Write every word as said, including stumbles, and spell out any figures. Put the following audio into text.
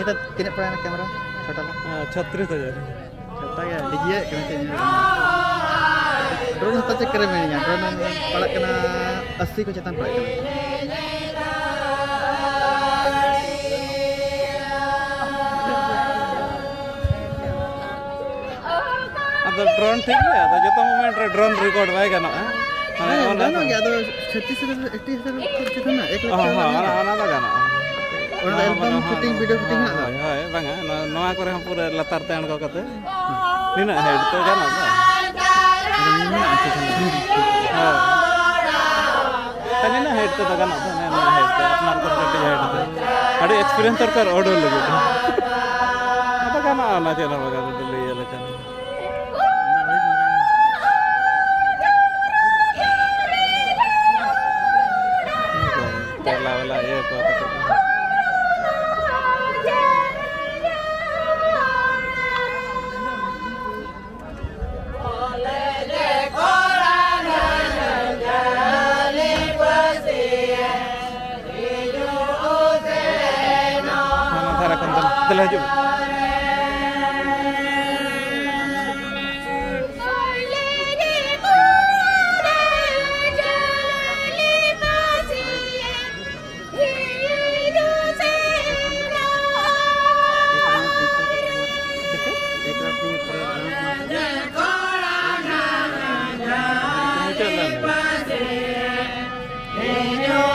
Ini tuh kini pernah kamera total छत्तीस हजार छोटा ya dia kena ceknya drone hata cek keren ini drone palak kena अस्सी ko cetan palak kena ada drone ठीक है ada जो moment रे drone record by करना है ना ना क्या तो छत्तीस हजार अस्सी हजार cetan ना एक लाख हां हां ana da gana orang album shooting video shooting na hoy banga noa kore ham pura latar te ango kate nina head to gana ba nina ache ha kanina head to gana ba nina head te apnar kor kate head te adi experience tor kar order lagi apa gana ana chena baga dile yele kan pela wala ye ko Telah juga. Jalan.